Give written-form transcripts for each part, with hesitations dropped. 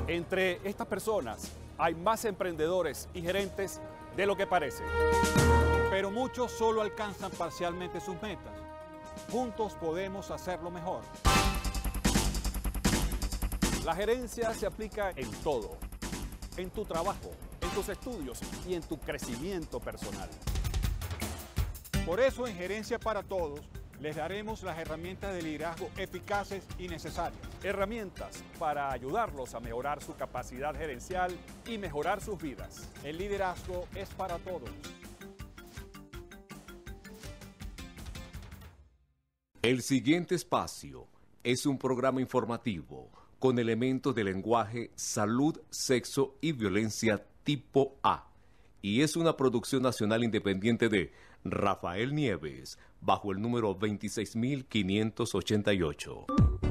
Entre estas personas hay más emprendedores y gerentes de lo que parece. Pero muchos solo alcanzan parcialmente sus metas. Juntos podemos hacerlo mejor. La gerencia se aplica en todo, en tu trabajo, en tus estudios y en tu crecimiento personal. Por eso en Gerencia para Todos les daremos las herramientas de liderazgo eficaces y necesarias. Herramientas para ayudarlos a mejorar su capacidad gerencial y mejorar sus vidas. El liderazgo es para todos. El siguiente espacio es un programa informativo con elementos de lenguaje, salud, sexo y violencia tipo A. Y es una producción nacional independiente de Rafael Nieves, bajo el número 26588.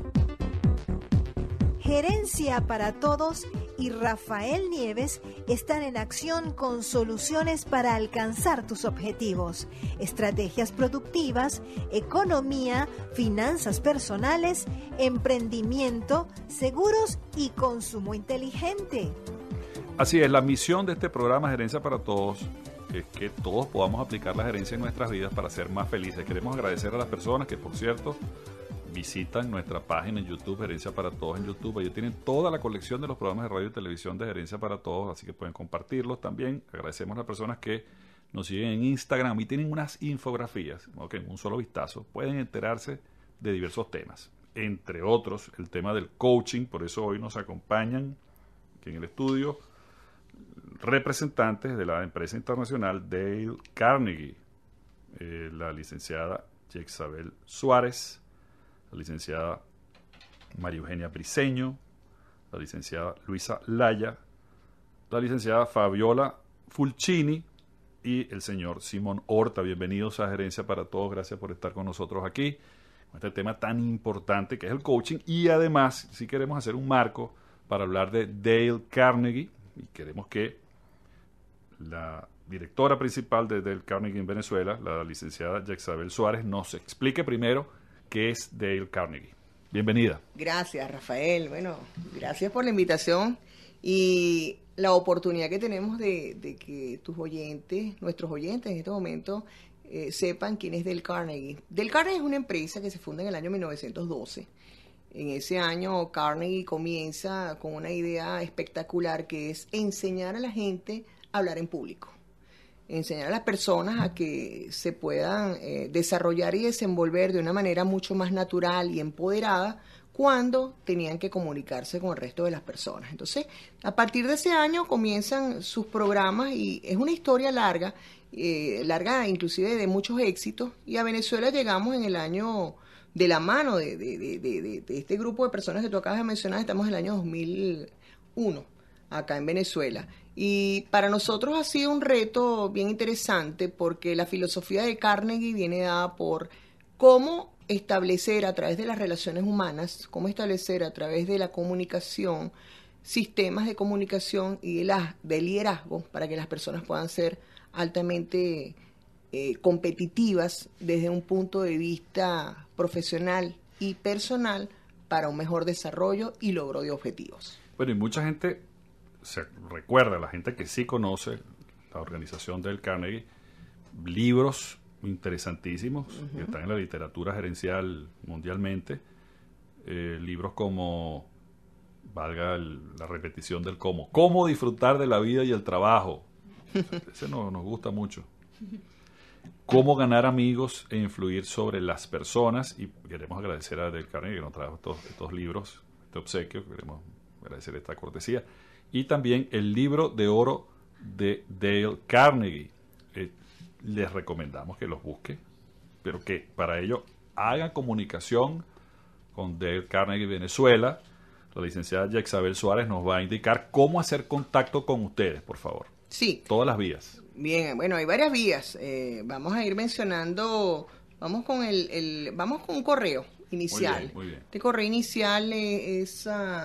Gerencia para Todos y Rafael Nieves están en acción con soluciones para alcanzar tus objetivos, estrategias productivas, economía, finanzas personales, emprendimiento, seguros y consumo inteligente. Así es, la misión de este programa Gerencia para Todos es que todos podamos aplicar la gerencia en nuestras vidas para ser más felices. Queremos agradecer a las personas que, por cierto, visitan nuestra página en YouTube, Gerencia para Todos en YouTube. Allí tienen toda la colección de los programas de radio y televisión de Gerencia para Todos, así que pueden compartirlos también. Agradecemos a las personas que nos siguen en Instagram y tienen unas infografías, en un solo vistazo. Pueden enterarse de diversos temas, entre otros el tema del coaching. Por eso hoy nos acompañan aquí en el estudio representantes de la empresa internacional Dale Carnegie, la licenciada Yexabel Suárez, la licenciada María Eugenia Briceño, la licenciada Luisa Laya, la licenciada Fabiola Fulcini y el señor Simón Horta. Bienvenidos a Gerencia para Todos, gracias por estar con nosotros aquí, con este tema tan importante que es el coaching, y además si queremos hacer un marco para hablar de Dale Carnegie, y queremos que la directora principal de Dale Carnegie en Venezuela, la licenciada Yexabel Suárez, nos explique primero qué es Dale Carnegie. Bienvenida. Gracias, Rafael. Bueno, gracias por la invitación y la oportunidad que tenemos de que tus oyentes, nuestros oyentes en este momento, sepan quién es Dale Carnegie. Dale Carnegie es una empresa que se funda en el año 1912. En ese año Carnegie comienza con una idea espectacular que es enseñar a la gente a hablar en público, enseñar a las personas a que se puedan desarrollar y desenvolver de una manera mucho más natural y empoderada cuando tenían que comunicarse con el resto de las personas. Entonces, a partir de ese año comienzan sus programas y es una historia larga, larga inclusive de muchos éxitos, y a Venezuela llegamos en el año de la mano de este grupo de personas que tú acabas de mencionar. Estamos en el año 2001 acá en Venezuela, y para nosotros ha sido un reto bien interesante porque la filosofía de Carnegie viene dada por cómo establecer a través de las relaciones humanas, cómo establecer a través de la comunicación sistemas de comunicación y de liderazgo para que las personas puedan ser altamente competitivas desde un punto de vista profesional y personal para un mejor desarrollo y logro de objetivos. Bueno, y mucha gente se recuerda, la gente que sí conoce la organización del Carnegie, libros interesantísimos que están en la literatura gerencial mundialmente, libros como, valga la repetición del cómo disfrutar de la vida y el trabajo, ese nos gusta mucho. Cómo ganar amigos e influir sobre las personas, y queremos agradecer a Dale Carnegie que nos trajo estos libros, este obsequio, queremos agradecer esta cortesía, y también el libro de oro de Dale Carnegie. Les recomendamos que los busque, pero que para ello hagan comunicación con Dale Carnegie Venezuela. La licenciada Yexabel Suárez nos va a indicar cómo hacer contacto con ustedes, por favor. Sí. Todas las vías. Bien, bueno, hay varias vías. Vamos a ir mencionando, vamos con un correo inicial. Muy bien. Este correo inicial es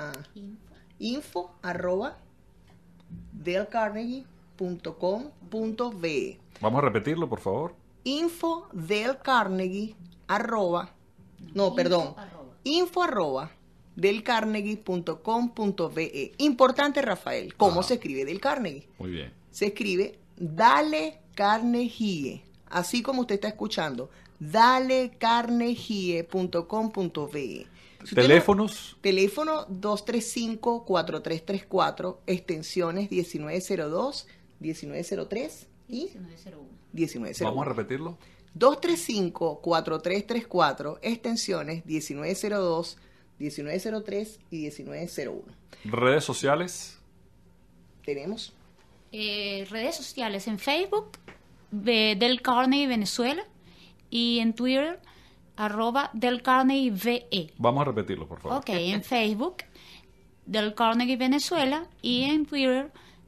info@dalecarnegie.com.be. Vamos a repetirlo, por favor. info@dalecarnegie delcarnegie.com.be. Importante, Rafael, ¿cómo se escribe Del Carnegie? Muy bien. Se escribe Dale Carnegie, así como usted está escuchando, dalecarnegie.com.be. ¿Teléfonos? Teléfono 235-4334, extensiones 1902, 1903 y 1901. Vamos a repetirlo. 235-4334, extensiones 1902, 1903 y 1901. ¿Redes sociales? Tenemos redes sociales en Facebook, Del Carnegie Venezuela, y en Twitter, @DelCarnegieVE. Vamos a repetirlo, por favor. Ok, en Facebook, Del Carnegie Venezuela, y en Twitter,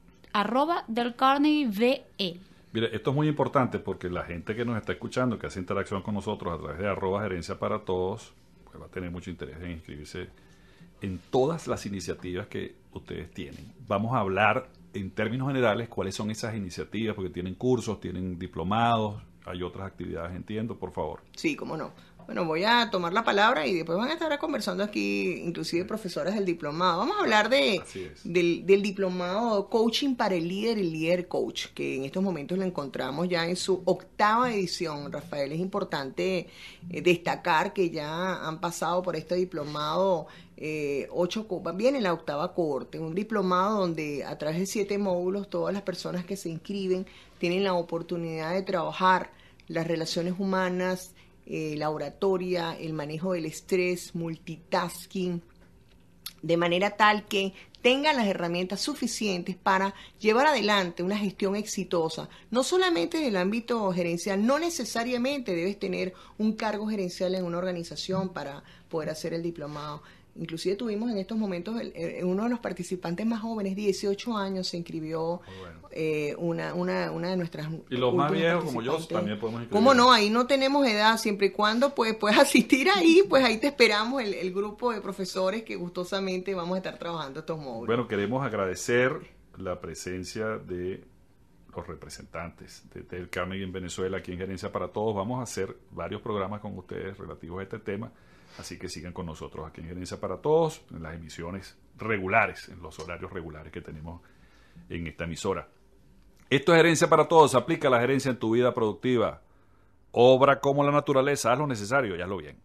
@DelCarnegieVE. Mire, esto es muy importante porque la gente que nos está escuchando, que hace interacción con nosotros a través de @gerencia para todos, pues va a tener mucho interés en inscribirse en todas las iniciativas que ustedes tienen. Vamos a hablar en términos generales cuáles son esas iniciativas, porque tienen cursos, tienen diplomados, hay otras actividades, entiendo, por favor. Sí, cómo no. Bueno, voy a tomar la palabra y después van a estar conversando aquí, inclusive profesoras del diplomado. Vamos a hablar del diplomado Coaching para el Líder Coach, que en estos momentos lo encontramos ya en su 8ª edición. Rafael, es importante destacar que ya han pasado por este diplomado 8, viene la 8ª cohorte, un diplomado donde a través de 7 módulos todas las personas que se inscriben tienen la oportunidad de trabajar las relaciones humanas, la oratoria, el manejo del estrés, multitasking, de manera tal que tengan las herramientas suficientes para llevar adelante una gestión exitosa, no solamente en el ámbito gerencial, no necesariamente debes tener un cargo gerencial en una organización para poder hacer el diplomado. Inclusive tuvimos en estos momentos uno de los participantes más jóvenes, 18 años, se inscribió. Una de nuestras... Y los más viejos como yo también podemos inscribir. ¿Cómo no? Ahí no tenemos edad, siempre y cuando pues puedas asistir ahí, pues ahí te esperamos el grupo de profesores que gustosamente vamos a estar trabajando estos módulos. Bueno, queremos agradecer la presencia de los representantes de Del Carnegie en Venezuela, aquí en Gerencia para Todos. Vamos a hacer varios programas con ustedes relativos a este tema. Así que sigan con nosotros aquí en Gerencia para Todos, en las emisiones regulares, en los horarios regulares que tenemos en esta emisora. Esto es Gerencia para Todos. Aplica la gerencia en tu vida productiva. Obra como la naturaleza. Haz lo necesario y hazlo bien.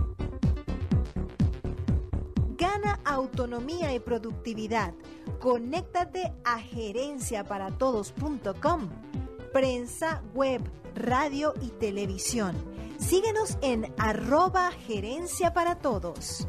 Gana autonomía y productividad. Conéctate a gerenciaparatodos.com. Prensa, web, radio y televisión. Síguenos en @gerencia para todos.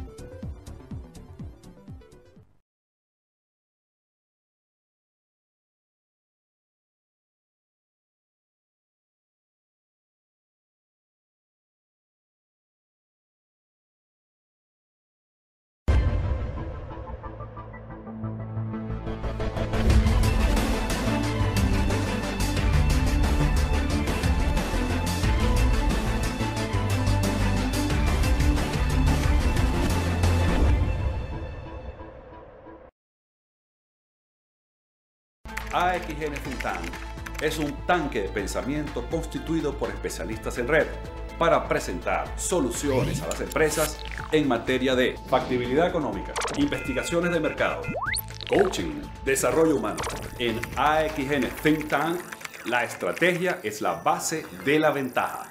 AXN Think Tank es un tanque de pensamiento constituido por especialistas en red para presentar soluciones a las empresas en materia de factibilidad económica, investigaciones de mercado, coaching, desarrollo humano. En AXN Think Tank, la estrategia es la base de la ventaja.